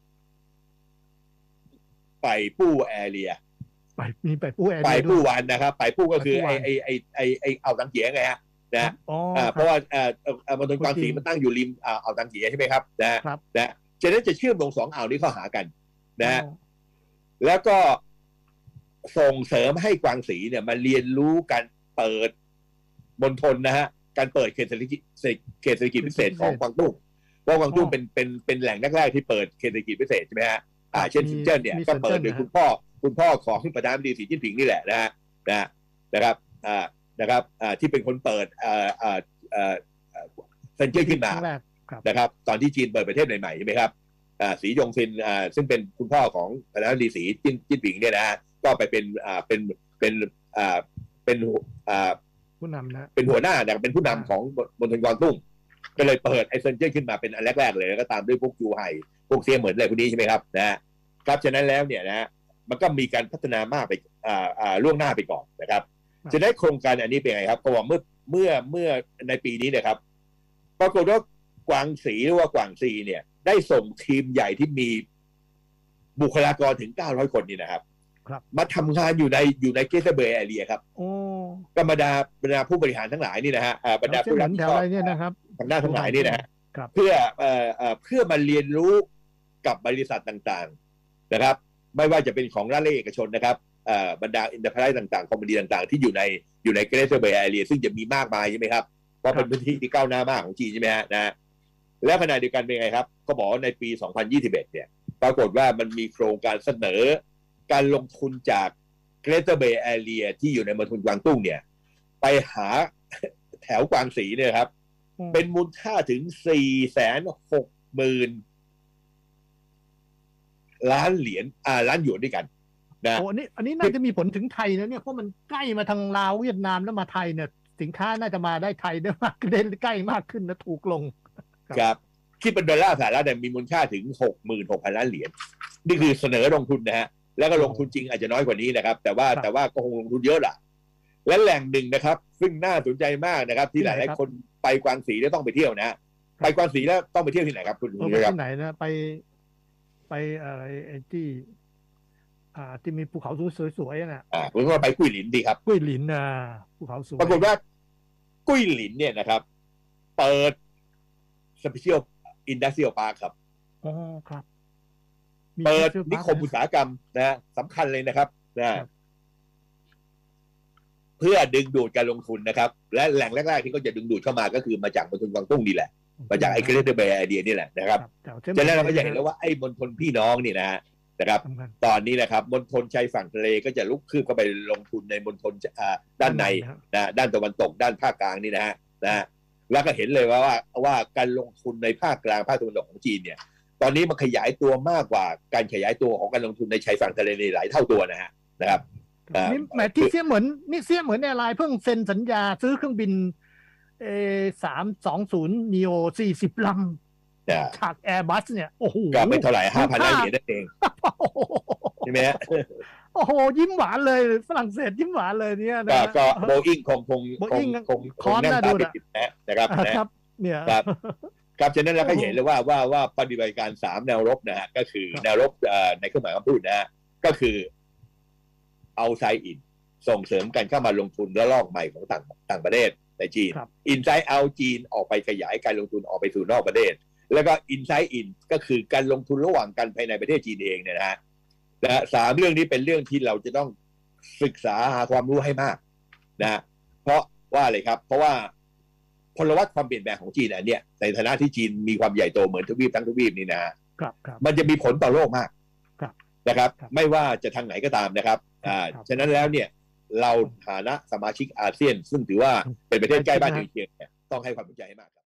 ไปปู้แอเรียมีไปปู้แอเรียไปปู้วันนะครับไปปู้ก็คือไอ้อ่าวตังเกียไงฮะนะเพราะว่ามณฑลกวางสีมันตั้งอยู่ริมอ่าวตังเกียใช่ไหมครับนะฉะนั้นจะเชื่อมลง2 อ่าวนี้เข้าหากันนะแล้วก็ส่งเสริมให้กวางสีเนี่ยมาเรียนรู้การเปิดมณฑลนะฮะการเปิดเขตเศรษฐกิจพิเศษของกวางตุ้งเพราะกวางตุ้งเป็นแหล่งแรกๆที่เปิดเขตเศรษฐกิจพิเศษใช่ไหมฮะเช่นซินเจิ้นเนี่ยก็เปิดโดยคุณพ่อของประธานาธิบดีสีจิ้นผิงนี่แหละนะครับที่เป็นคนเปิดซินเจิ้นขึ้นมานะครับตอนที่จีนเปิดประเทศใหม่ๆใช่ไหมครับสีจงซินซึ่งเป็นคุณพ่อของประธานาธิบดีสีจิ้นผิงเนี่ยนะก็ไปเป็นผู้นำนะเป็นหัวหน้าเป็นผู้นำของมณฑลกวางตุ้งก็เลยเปิดไอเซินเจิ้นขึ้นมาเป็นอันแรกๆเลยแล้วก็ตามด้วยพวกจูไห่พวกเซียเหมือนอะไรพวกนี้ใช่ไหมครับนะครับฉะนั้นแล้วเนี่ยนะมันก็มีการพัฒนามากไปล่วงหน้าไปก่อนนะครับจะได้โครงการอันนี้เป็นไงครับก็ว่าเมื่อในปีนี้นะครับปรากฏว่ากวางสีหรือว่ากวางซีเนี่ยได้ส่งทีมใหญ่ที่มีบุคลากรถึง900 คนนี่นะครับมาทำงานอยู่ในเกสเบย์แอเรียครับก็บรรดาผู้บริหารทั้งหลายนี่นะฮะบรรดาผู้รับผิดชอบทางด้านทั้งหลายนี่นะฮะเพื่อมาเรียนรู้กับบริษัทต่างๆนะครับไม่ว่าจะเป็นของรัฐและเอกชนนะครับบรรดาอินเตอร์ไพรส์ต่างๆคอมพานีต่างๆที่อยู่ในเกสเบย์แอเรียซึ่งจะมีมากมายใช่ไหมครับเพราะเป็นพื้นที่ที่ก้าวหน้ามากของจีนใช่ไหมฮะนะแล้วขณะเดียวกันเป็นไงครับก็บอกว่าในปี 2021 เนี่ยปรากฏว่ามันมีโครงการเสนอการลงทุนจาก Greater Bay Area ที่อยู่ในมณฑลกวางตุ้งเนี่ยไปหาแถวกวางสีเนี่ยครับเป็นมูลค่าถึง 460,000 ล้านเหรียญล้านหยวนด้วยกันนะโอ้อันนี้น่าจะมีผลถึงไทยนะเนี่ยเพราะมันใกล้มาทางลาวเวียดนามแล้วมาไทยเนี่ยสินค้าน่าจะมาได้ไทยได้มากได้ใกล้มากขึ้นและถูกลงครับคิดเป็นดอลลาร์สหรัฐมีมูลค่าถึง 66,000 ล้านเหรียญนี่คือเสนอลงทุนนะฮะแล้วก็ลงทุนจริงอาจจะน้อยกว่านี้นะครับแต่ว่าก็คงลงทุนเยอะล่ะและแหล่งหนึ่งนะครับซึ่งน่าสนใจมากนะครับที่หลายๆคนไปกวางสีแล้วต้องไปเที่ยวนะไปกวางสีแล้วต้องไปเที่ยวที่ไหนครับคุณไปที่ไหนนะไปอะไรที่มีภูเขาสวยๆนะผมว่าไปกุ้ยหลินดีครับกุ้ยหลินภูเขาสวยปรากฏว่ากุ้ยหลินเนี่ยนะครับเปิด Special Industrial Park ครับอ๋อครับเปิดนิคมอุตสาหกรรมนะสำคัญเลยนะครับนะเพื่อดึงดูดการลงทุนนะครับและแหล่งแรกๆที่เขาจะดึงดูดเข้ามาก็คือมาจากมณฑลกวางตุ้งนี่แหละมาจากไอ้เกรเตอร์เบย์ไอเดียนี่แหละนะครับจากนั้นเราก็จะเห็นแล้วว่าไอ้มณฑลพี่น้องนี่นะครับตอนนี้นะครับมณฑลชายฝั่งทะเลก็จะลุกคืบเข้าไปลงทุนในมณฑลด้านในนะด้านตะวันตกด้านภาคกลางนี่นะฮะแล้วก็เห็นเลยว่าการลงทุนในภาคกลางภาคตะวันตกของจีนเนี่ยตอนนี้มันขยายตัวมากกว่าการขยายตัวของการลงทุนในชายฝั่งทะเลหลายเท่าตัวนะครับนี่แหมที่เสียเหมือนแอร์ไลน์เพิ่งเซ็นสัญญาซื้อเครื่องบิน320 neo 40 ลำจากแอร์บัสเนี่ยโอ้โหก็ไม่เท่าไหร่ 5,000 ล้านเหรียญนั่นเองใช่ไหมฮะโอ้โหยิ้มหวานเลยฝรั่งเศสยิ้มหวานเลยเนี่ยนะก็โบอิ้งคงนั่งตาปิดนะครับเนี่ยครับฉะนั้นเราก็เห็นเลยว่าปฏิบัติการ3แนวรบนะฮะก็คือแนวรบในเครื่องหมายคำพูดนะฮะก็คือเอาไซด์อินส่งเสริมกันเข้ามาลงทุนระลอกใหม่ของต่างประเทศในจีนอินไซด์เอาจีนออกไปขยายการลงทุนออกไปสู่นอกประเทศแล้วก็อินไซด์อินก็คือการลงทุนระหว่างกันภายในประเทศจีนเองเนี่ยนะฮะและ3เรื่องนี้เป็นเรื่องที่เราจะต้องศึกษาหาความรู้ให้มากนะเพราะว่าอะไรครับเพราะว่าพลวัตความเปลี่ยนแปลงของจีนอันเนี้ยในฐานะที่จีนมีความใหญ่โตเหมือนทวีปทั้งทวีปนี่นะมันจะมีผลต่อโลกมากนะครับไม่ว่าจะทางไหนก็ตามนะครับฉะนั้นแล้วเนี่ยเราฐานะสมาชิกอาเซียนซึ่งถือว่าเป็นประเทศใกล้บ้านเอเชียต้องให้ความสนใจให้มากครับ